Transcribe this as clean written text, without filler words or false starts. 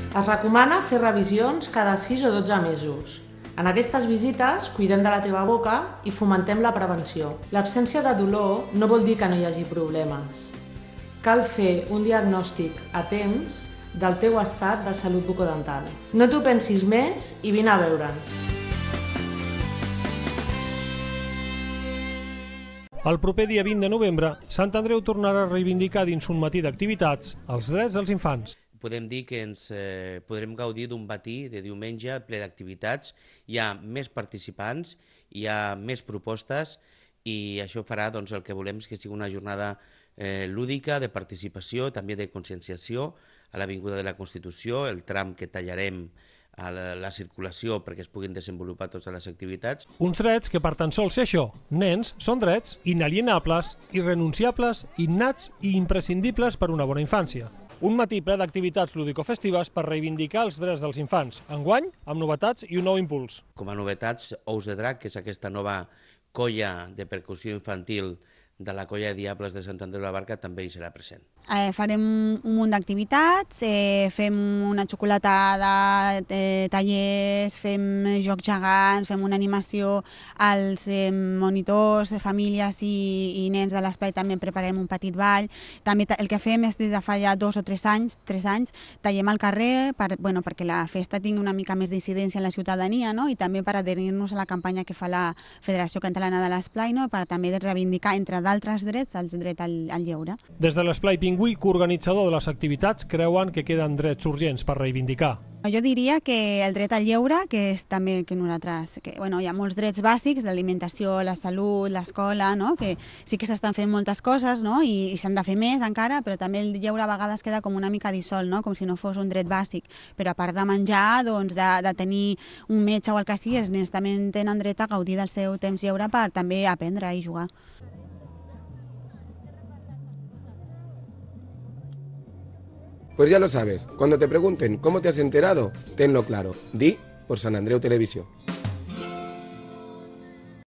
Es recomana fer revisions cada 6 o 12 mesos. En aquestes visites cuidem de la teva boca i fomentem la prevenció. L'absència de dolor no vol dir que no hi hagi problemes. Cal fer un diagnòstic a temps del teu estat de salut bucodental. No t'ho pensis més i vine a veure'ns. El proper dia 20 de novembre, Sant Andreu tornarà a reivindicar dins un matí d'activitats els drets dels infants. Podem dir que ens podrem gaudir d'un matí de diumenge ple d'activitats. Hi ha més participants, hi ha més propostes i això farà el que volem que sigui una jornada lúdica, de participació, també de conscienciació a l'Avinguda de la Constitució, el tram que tallarem a la circulació perquè es puguin desenvolupar totes les activitats. Uns drets que per tan sols ser això, nens, són drets inalienables, irrenunciables, innats i imprescindibles per una bona infància. Un matí ple d'activitats lúdico-festives per reivindicar els drets dels infants. Enguany, amb novetats i un nou impuls. Com a novetats, Ous de Drac, que és aquesta nova colla de percussió infantil de la colla de Diables de Sant Andreu de la Barca, també hi serà present. Farem un munt d'activitats, fem una xocolatada, tallers, fem jocs gegants, fem una animació als monitors de famílies i nens de l'esplai, també preparem un petit ball. També el que fem és des de fa ja 2 o 3 anys, tallem al carrer perquè la festa tingui una mica més d'incidència en la ciutadania, no? I també per adherir-nos a la campanya que fa la Federació Catalana de l'Esplai, no? Per també reivindicar, entre d'altres drets, el dret al lleure. Des de l'Esplai Pingüí, coorganitzador de les activitats, creuen que queden drets urgents per reivindicar. Jo diria que el dret al lleure, que és també que nosaltres, hi ha molts drets bàsics d'alimentació, la salut, l'escola, no? Que sí que s'estan fent moltes coses, no? I s'han de fer més encara, però també el lleure a vegades queda com una mica dissolt, no? Com si no fos un dret bàsic. Però a part de menjar, de tenir un metge o el que sigui, els nens també tenen dret a gaudir del seu temps lliure per també aprendre i jugar. Pues ya lo sabes, cuando te pregunten cómo te has enterado, tenlo claro. Di por Sant Andreu Televisió.